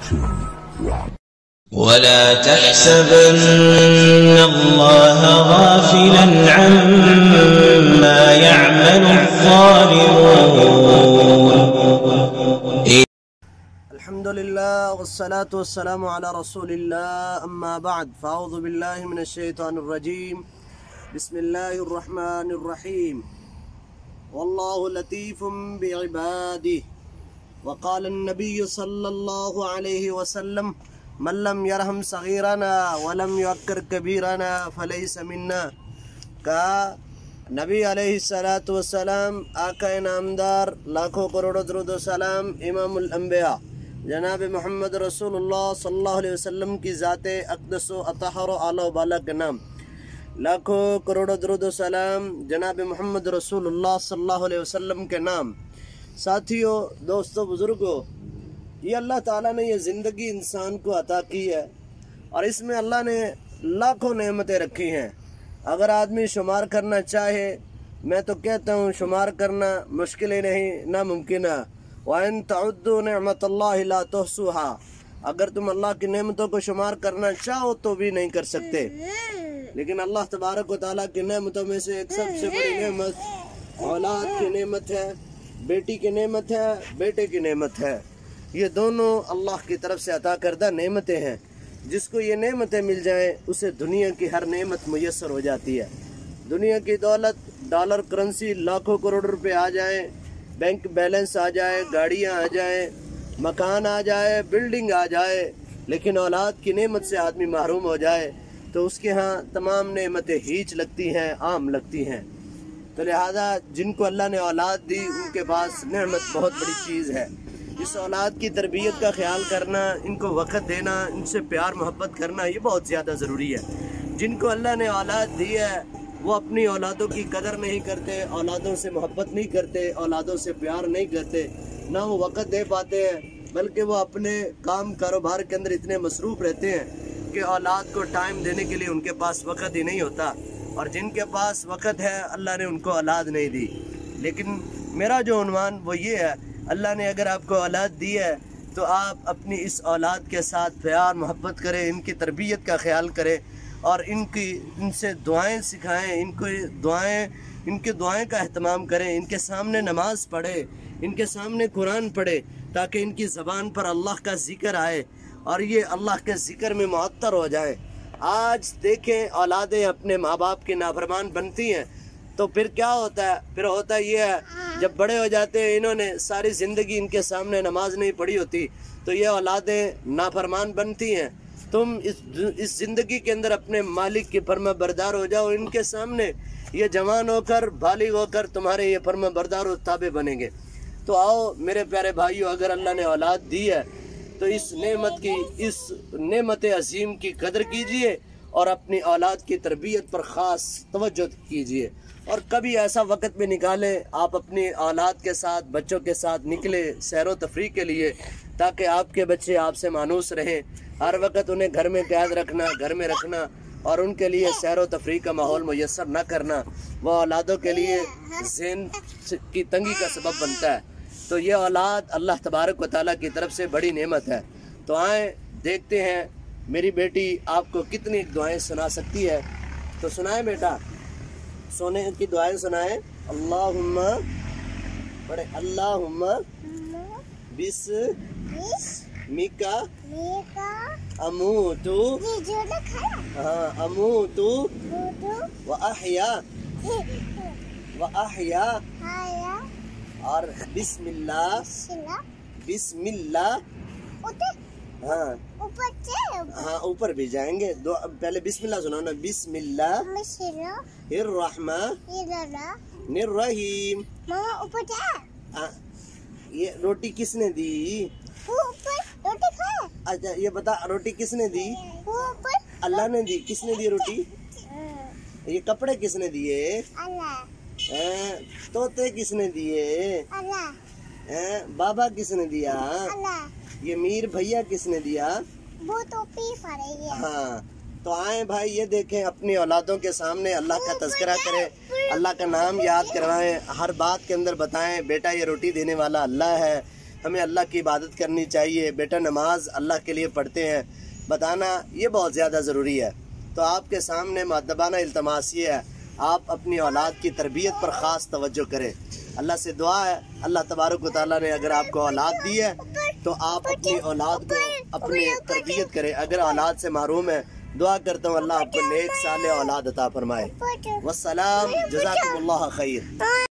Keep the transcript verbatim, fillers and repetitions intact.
ولا تحسبن الله غافلا عما يعمل الظالمون. الحمد لله والصلاة والسلام على رسول الله، أما بعد، فأعوذ بالله من الشيطان الرجيم. بسم الله الرحمن الرحيم. والله لطيف بعباده. وقال النبي صلى الله عليه وسلم: من لم يرحم صغيرنا ولم يوقر كبيرنا فليس منا. کہا نبی علیہ الصلوۃ والسلام، آقا نامدار، لاکھوں کروڑوں درود و سلام، امام الانبیاء جناب محمد رسول اللہ صلی اللہ علیہ وسلم کی ذات اقدس و اطہر و اعلیٰ و بالا کے نام، لاکھوں کروڑوں درود و سلام جناب محمد رسول اللہ صلی اللہ علیہ وسلم کے نام۔ ساتھیوں، دوستوں، بزرگوں، یہ اللہ تعالیٰ نے یہ زندگی انسان کو عطا کی ہے اور اس میں اللہ نے لاکھوں نعمتیں رکھی ہیں۔ اگر آدمی شمار کرنا چاہے، میں تو کہتا ہوں شمار کرنا مشکل ہی نہیں، ناممکن ہے۔ وَإِن تَعُدُّوا نِعْمَةَ اللَّهِ لَا تُحْصُوهَا، اگر تم اللہ کی نعمتوں کو شمار کرنا چاہو تو بھی نہیں کر سکتے۔ لیکن اللہ تبارک و تعالیٰ کی نعمتوں میں سے ایک سب سے بڑی نعمت اولاد کی نعمت ہے، بیٹی کی نعمت ہے، بیٹے کی نعمت ہے۔ یہ دونوں اللہ کی طرف سے عطا کردہ نعمتیں ہیں۔ جس کو یہ نعمتیں مل جائیں اسے دنیا کی ہر نعمت میسر ہو جاتی ہے۔ دنیا کی دولت، ڈالر کرنسی، لاکھوں کروڑ روپے آ جائیں، بینک بیلنس آ جائے، گاڑیاں آ جائیں، مکان آ جائے، بلڈنگ آ جائے، لیکن اولاد کی نعمت سے آدمی محروم ہو جائے تو اس کے ہاں تمام نعمتیں ہیچ لگتی ہیں، عام لگتی ہیں۔ تو لہذا جن کو اللہ نے اولاد دی ان کے پاس نعمت بہت بڑی چیز ہے۔ اس اولاد کی تربیت کا خیال کرنا، ان کو وقت دینا، ان سے پیار محبت کرنا، یہ بہت زیادہ ضروری ہے۔ جن کو اللہ نے اولاد دی ہے وہ اپنی اولادوں کی قدر نہیں کرتے، اولادوں سے محبت نہیں کرتے، اولادوں سے پیار نہیں کرتے، نہ وہ وقت دے پاتے ہیں، بلکہ وہ اپنے کام کاروبار کے اندر اتنے مصروف رہتے ہیں کہ اولاد کو ٹائم دینے کے لیے ان کے پاس وقت ہی نہیں ہوتا۔ اور جن کے پاس وقت ہے اللہ نے ان کو اولاد نہیں دی۔ لیکن میرا جو عنوان وہ یہ ہے، اللہ نے اگر آپ کو اولاد دی ہے تو آپ اپنی اس اولاد کے ساتھ پیار محبت کریں، ان کی تربیت کا خیال کریں اور ان کی ان سے دعائیں سکھائیں، ان کو دعائیں ان کے دعائیں کا اہتمام کریں، ان کے سامنے نماز پڑھیں، ان کے سامنے قرآن پڑھیں تاکہ ان کی زبان پر اللہ کا ذکر آئے اور یہ اللہ کے ذکر میں معطر ہو جائیں۔ آج دیکھیں اولادیں اپنے ماں باپ کی نافرمان بنتی ہیں تو پھر کیا ہوتا ہے؟ پھر ہوتا یہ ہے جب بڑے ہو جاتے ہیں، انہوں نے ساری زندگی ان کے سامنے نماز نہیں پڑھی ہوتی تو یہ اولادیں نافرمان بنتی ہیں۔ تم اس اس زندگی کے اندر اپنے مالک کی فرما بردار ہو جاؤ، ان کے سامنے یہ جوان ہو کر بالغ ہو کر تمہارے یہ فرما بردار و تابع بنیں گے۔ تو آؤ میرے پیارے بھائیو، اگر اللہ نے اولاد دی ہے تو اس نعمت کی، اس نعمت عظیم کی قدر کیجئے اور اپنی اولاد کی تربیت پر خاص توجہ کیجئے۔ اور کبھی ایسا وقت بھی نکالیں، آپ اپنی اولاد کے ساتھ، بچوں کے ساتھ نکلے سیر و تفریح کے لیے تاکہ آپ کے بچے آپ سے مانوس رہیں۔ ہر وقت انہیں گھر میں قید رکھنا، گھر میں رکھنا اور ان کے لیے سیر و تفریح کا ماحول میسر نہ کرنا وہ اولادوں کے لیے ذہن کی تنگی کا سبب بنتا ہے۔ تو یہ اولاد اللہ تبارک و تعالیٰ کی طرف سے بڑی نعمت ہے۔ تو آئیں دیکھتے ہیں میری بیٹی آپ کو کتنی دعائیں سنا سکتی ہے۔ تو سنائیں بیٹا، سونے کی دعائیں سنائیں۔ اللہم پڑھے، اللہم بسمکا اموتو ہاں اموتو و احیا و احیا اور بسم اللہ بسم اللہ ہاں ہاں اوپر بھی جائیں گے، دو پہلے بسم اللہ سناؤ نا۔ بسم اللہ الرحمن الرحیم۔ یہ روٹی کس نے دی؟ اچھا یہ بتا، روٹی کس نے دی؟ اللہ نے دی۔ کس نے دی روٹی؟ یہ کپڑے کس نے دیے؟ طوطے کس نے دیے؟ بابا کس نے دیا؟ یہ میر بھیا کس نے دیا؟ ہاں تو آئیں بھائی، یہ دیکھیں اپنی اولادوں کے سامنے اللہ کا تذکرہ کریں، اللہ کا نام یاد کروائیں، ہر بات کے اندر بتائیں بیٹا یہ روٹی دینے والا اللہ ہے، ہمیں اللہ کی عبادت کرنی چاہیے، بیٹا نماز اللہ کے لیے پڑھتے ہیں، بتانا یہ بہت زیادہ ضروری ہے۔ تو آپ کے سامنے مؤدبانہ التماس یہ ہے، آپ اپنی اولاد کی تربیت پر خاص توجہ کریں۔ اللہ سے دعا ہے، اللہ تبارک و تعالیٰ نے اگر آپ کو اولاد دی ہے تو آپ اپنی اولاد کو اپنی تربیت کریں۔ اگر اولاد سے محروم ہے، دعا کرتا ہوں اللہ آپ کو نیک صالح اولاد عطا فرمائے۔ والسلام، جزاکم اللہ خیر۔